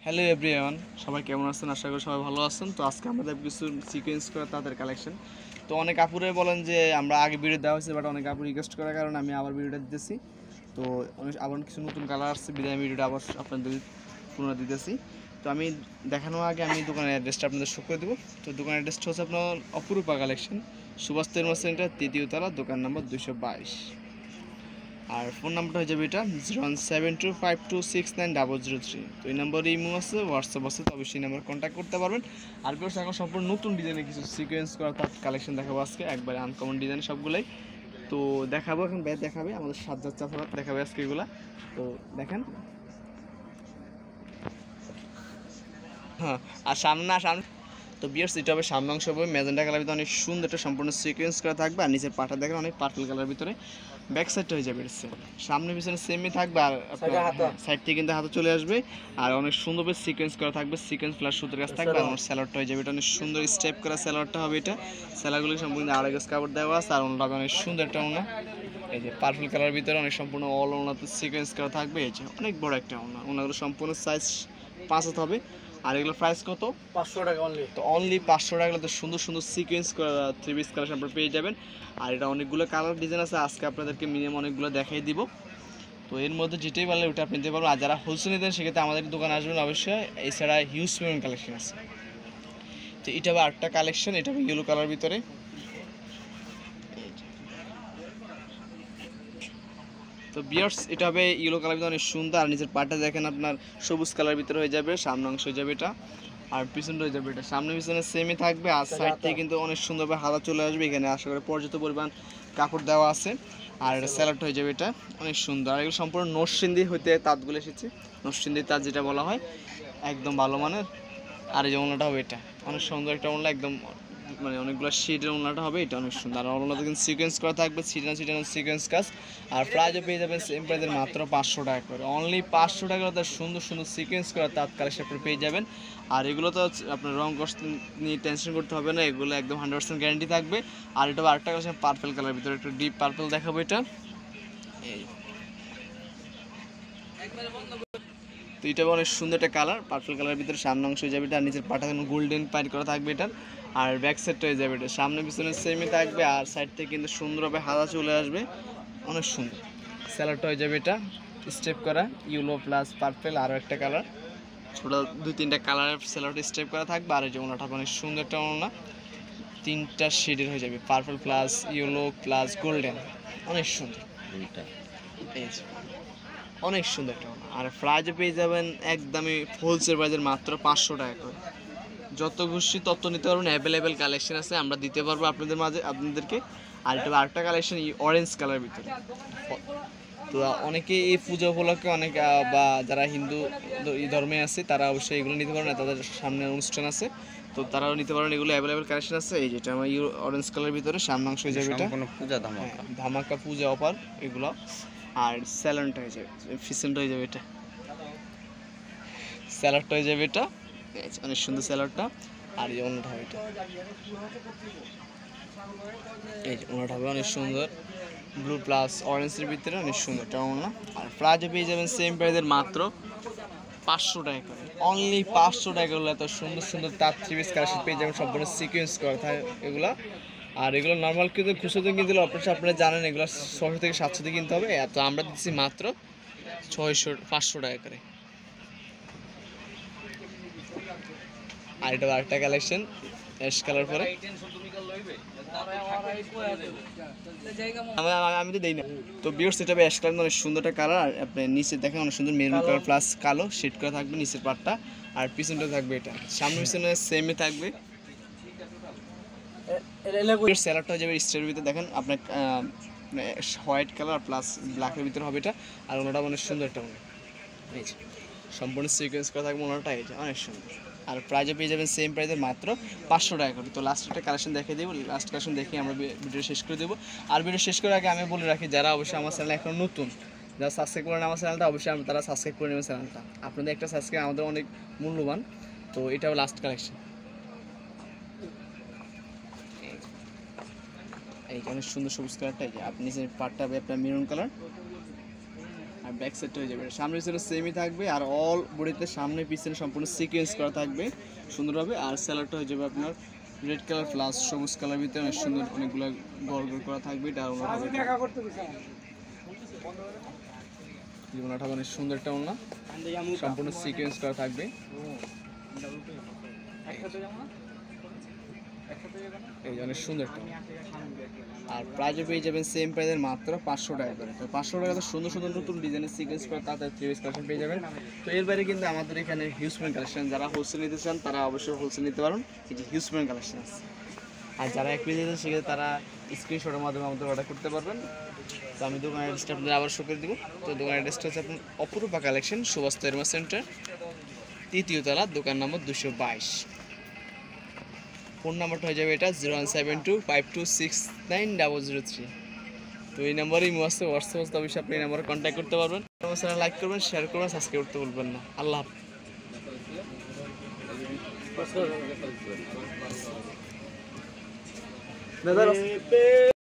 Hello everyone, সবাই কেমন আছেন? আশা করি সবাই ভালো আছেন। তো আজকে আমাদের কিছু সিকোয়েন্স করা তাদের কালেকশন। তো অনেক আপুরে বলেন যে আমরা আগে ভিডিও দেওয়া হয়েছে, বাট অনেক আপু রিকোয়েস্ট করার কারণে আমি আবার ভিডিওটা দিতেছি। তো আবার কিছু নতুন কালার আসছে, বিদায় ভিডিওটা আবার আপনাদের পুনরায় দিতেছি। তো আমি দেখানোর আগে আমি দোকানের অ্যাড্রেসটা আপনাদের শো করে দেবো। তো দোকানের অ্যাড্রেসটা হচ্ছে আপনার অপরূপা কালেকশন, সুভাষ তেরমা সেন্টার, 3য় তলা, দোকান নম্বর 222। আর ফোন নাম্বারটা হয়ে যাবে এটা 01725269003। তো এই নাম্বারে ইমো আছে, হোয়াটসঅ্যাপ আছে, তো অবশ্যই নাম্বার কন্ট্যাক্ট করতে পারবেন। আর প্লাস এখন সম্পূর্ণ নতুন ডিজাইনের কিছু সিকোয়েন্স করা তার কালেকশন দেখাবো আজকে, একবারে আনকমন ডিজাইন সবগুলোই। তো দেখাবো, এখন ব্যাগ দেখাবে আমাদের সাজ্জাদ চাচারা দেখাবে আজকে এগুলা। তো দেখেন, হ্যাঁ। আর সামনে তো বিয়ার্স এটা হবে সামনে অংশ হবে ম্যাজেন্টা কালার ভিতরে, অনেক সুন্দর একটা সম্পূর্ণ সিকোয়েন্স করা থাকবে। আর নিচের পাটা দেখেন অনেক পার্পল কালার ভিতরে, ব্যাক সাইডটা হয়ে যাবে সামনে পিছনে সেমই থাকবে। আর সাইড থেকে কিন্তু হাতে চলে আসবে। আর অনেক সুন্দর সিকোয়েন্স করা থাকবে, সিকোয়েন্স প্লাস সুতোর কাজ থাকবে। আর আমার স্যালাডটা হয়ে যাবে, এটা অনেক সুন্দর স্টেপ করা স্যালাডটা হবে। এটা স্যালাডগুলো সম্পূর্ণ আড়াই গজ কাপড় দেওয়া আছে। আর ওনাটা অনেক সুন্দর একটা ওনা, এই যে পার্পল কালার ভিতরে অনেক সম্পূর্ণ অল ওনাতে সিকোয়েন্স করা থাকবে। এই যে অনেক বড় একটা ওনা, ওনাগুলো সম্পূর্ণ সাইজ 5 হাত হবে। আর এগুলো প্রাইস কত? 500 টাকা অনলি। তো অনলি 500 টাকা তো সুন্দর সুন্দর সিকোয়েন্স করা 3 পিস কালেকশন আপনারা পেয়ে যাবেন। আর এটা অনেকগুলো কালার ডিজাইন আছে, আজকে আপনাদেরকে মিনিমাম অনেকগুলো দেখাই দিব। তো এর মধ্যে যেটাই পারলে ওটা আপনি নিতে পারবেন। আর যারা হোলসেল নিতেন সেক্ষেত্রে আমাদের দোকানে আসবেন অবশ্যই। এছাড়া হিউজ পরিমাণ কালেকশন আছে। তো এটা হবে আরেকটা কালেকশন, এটা হবে ইয়েলো কালার ভিতরে। তো বিয়ার্স এটা হবে ইয়েলো কালার ভিতরে, অনেক সুন্দর। আর নিচের পাটা দেখেন আপনার সবুজ কালার ভিতরে হয়ে যাবে, সামনে অংশ হয়ে যাবে এটা। আর পিছনটা হয়ে যাবে এটা, সামনে পিছনে সেমই থাকবে। আর সাইড থেকে কিন্তু অনেক সুন্দরভাবে হাতা চলে আসবে, এখানে আশা করি পর্যাপ্ত পরিমাণ কাপড় দেওয়া আছে। আর এটা স্যালাডটা হয়ে যাবে, এটা অনেক সুন্দর। আর এগুলো সম্পূর্ণ নরসিংদী হইতে তাঁতগুলো এসেছে, নরসিংদী তাঁত যেটা বলা হয়, একদম ভালো মানের। আর এই যে ওনাটা হবে, এটা অনেক সুন্দর একটা ওনা, একদম মানে অনেকগুলো শিটের ওনাটা হবে, এটা অনেক সুন্দর। আর ওনাটা কিন্তু সিকোয়েন্স করা থাকবে, ছিটানো সিকোয়েন্স কাজ। আর প্রাইজও পেয়ে যাবেন সেম প্রাইজের মাত্র 500 টাকা করে, অনলি 500 টাকা তার সুন্দর সুন্দর সিকোয়েন্স করা তাঁত কালেকশন আপনি পেয়ে যাবেন। আর এগুলো তো আপনার রং কষ্ট নিয়ে টেনশন করতে হবে না, এগুলো একদম 100% গ্যারান্টি থাকবে। আর এটা আরেকটা কালেকশন পার্পল কালার ভিতরে, একটু ডিপ পার্পল দেখাবো এটা। এই তো এটা অনেক সুন্দর একটা কালার, পার্পল কালার ভিতরে, সামনে অংশ হয়ে যাবে এটা। আর নিচের পাটা গোল্ডেন পাইট করা থাকবে এটার। আর ব্যাক সাইডটা হয়ে যাবে এটা, সামনে পিছনে সেমই থাকবে। আর সাইড থেকে কিন্তু সুন্দরভাবে হাতা চলে আসবে, অনেক সুন্দর। স্যালাডটা হয়ে যাবে এটা স্টেপ করা ইয়েলো প্লাস পার্পল, আরও একটা কালার, ছোটো 2-3টা কালারের স্যালাড স্টেপ করা থাকবে। আর এই যে ওনাটা অনেক সুন্দর একটা ওনা, 3টা শেডের হয়ে যাবে, purple plus yellow plus golden, অনেক সুন্দর। অনেক সুন্দর একটা ওনা। আর প্রাইজও পেয়ে যাবেন একদমই হোলসেল প্রাইজের মাত্র 500 টাকা করে। যত খুশি তত নিতে পারবেন, অ্যাভেলেবেল কালেকশন আছে, আমরা দিতে পারবো আপনাদের মাঝে আপনাদেরকে। আর এটা আরেকটা কালেকশন অরেঞ্জ কালার ভিতরে। তো অনেকে এই পুজো উপলক্ষে অনেক বা যারা হিন্দু ধর্মে আছে তারা অবশ্যই এগুলো নিতে পারেন, তাদের সামনে অনুষ্ঠান আছে, তো তারাও নিতে পারেন। এগুলো অ্যাভেলেবেল কালেকশন আছে। এই যেটা আমার অরেঞ্জ কালার ভিতরে, সামনে অংশ হয়ে যাবে এটা পূজা ধামাকা, ধামাকা পূজা অফার এগুলো। আর স্যালাডটা হয়ে যাবে, ফিসেন্ট হয়ে যাবে এটা, স্যালাডটা হয়ে যাবে এটা, অনেক সুন্দর স্যালাডটা। আর এই অন্যটা হবে এটা, এই যে অন্যটা হবে অনেক সুন্দর, ব্লু প্লাস অরেঞ্জের ভিতরে অনেক সুন্দর এটা অন্য। আর প্রাইজে পেয়ে যাবেন সেম প্রাইজের মাত্র 500 টাকা করে, অনলি 500 টাকা করলে এত সুন্দর সুন্দর তার 3 পিস কালেকশন পেয়ে যাবেন, সম্পূর্ণ সিকোয়েন্স করা থাকে এগুলো। আর এগুলো নর্মাল কিন্তু খুচরোতে কিনতে হলে অবশ্যই আপনারা জানেন এগুলো 600 থেকে 700 দিয়ে কিনতে হবে, তো আমরা দিচ্ছি মাত্র 500 টাকা করে। আর এটা আরেকটা কালেকশন অ্যাশ কালার পরে, আমি তো দেই না। তো বিয়ার্স এটা অ্যাশ কালার, অনেক সুন্দর একটা কালার। আর আপনি নিচে দেখেন অনেক সুন্দর মেরুন কালার প্লাস কালো শেড করা থাকবে নিচের পাটটা। আর পিছনটা থাকবে এটা, সামনে পিছনে সেমই থাকবে। স্যালাডটা হয়ে যাবে স্টের ভিতরে, দেখেন আপনার হোয়াইট কালার প্লাস ব্ল্যাকের ভিতরে হবে এটা। আর ওনাটা অনেক সুন্দর একটা মনে, এই যে সম্পূর্ণ সিকোয়েন্স করা থাকবে ওনাটা, এই যে অনেক সুন্দর। আর প্রাইজও পেয়ে যাবেন সেম প্রাইজের মাত্র 500 টাকা করে। তো লাস্ট একটা কালেকশন দেখে দেবো, লাস্ট কালেকশন দেখে আমরা ভিডিও শেষ করে দেবো। আর ভিডিও শেষ করার আগে আমি বলে রাখি, যারা অবশ্যই আমার চ্যানেল এখন নতুন, যারা সাবস্ক্রাইব করেন আমার চ্যানেলটা, অবশ্যই তারা সাবস্ক্রাইব করে নেবেন চ্যানেলটা, আপনাদের একটা সাবস্ক্রাইব আমাদের অনেক মূল্যবান। তো এটাও লাস্ট কালেকশন, এইখানে সুন্দর সবুজ কালারটা, এই যে আপনি যে পাটটা হবে আপনার মেরুন কালার। আর ব্যাক সাইডটা হয়ে যাবে সামনে পিছনে সেমই থাকবে আর অল বডিতে সামনে পিছনে সম্পূর্ণ সিকোয়েন্স করা থাকবে সুন্দরভাবে আর স্যালাডটা হয়ে যাবে আপনার রেড কালার প্লাস সবুজ কালার ভিতরে অনেক সুন্দর অনেকগুলো গোল গোল করা থাকবে এটা জীবনটা অনেক সুন্দর একটা ওড়না সম্পূর্ণ সিকোয়েন্স করা থাকবে এই অনেক সুন্দর একটা আর প্রাইজও পেয়ে যাবেন সেম প্রাইজের মাত্র 500 টাকা করে তো 500 টাকা তো সুন্দর সুন্দর নতুন ডিজাইনের সিকোয়েন্স করা তাদের 3 পিস কালেকশন পেয়ে যাবেন তো এর বাইরে কিন্তু আমাদের এখানে হিউজ পয়েন্ট কালেকশন যারা হোলসেল নিতে চান তারা অবশ্যই হোলসেল নিতে পারেন এই যে হিউজ পয়েন্ট কালেকশন আছে আর যারা এক পিস নিতে সেক্ষেত্রে তারা স্ক্রিনশটের মাধ্যমে আমাদের অর্ডার করতে পারবেন তো আমি দোকানের অ্যাড্রেসটা আপনাদের আবার শো করে দেবো তো দোকানের অ্যাড্রেসটা হচ্ছে আপনার অপরূপা কালেকশন সুভাষ তৈরমা সেন্টার 3য় তলা দোকান নম্বর 222 ফোন নাম্বারটা হয়ে যাবে এটা 01725269003 তো এই নাম্বারেই মোবাইল হোয়াটসঅ্যাপ অবশ্যই আপনি এই নাম্বারে কন্ট্যাক্ট করতে পারবেন লাইক করবেন শেয়ার করবেন সাবস্ক্রাইব করতে ভুলবেন না আল্লাহ হাফেজ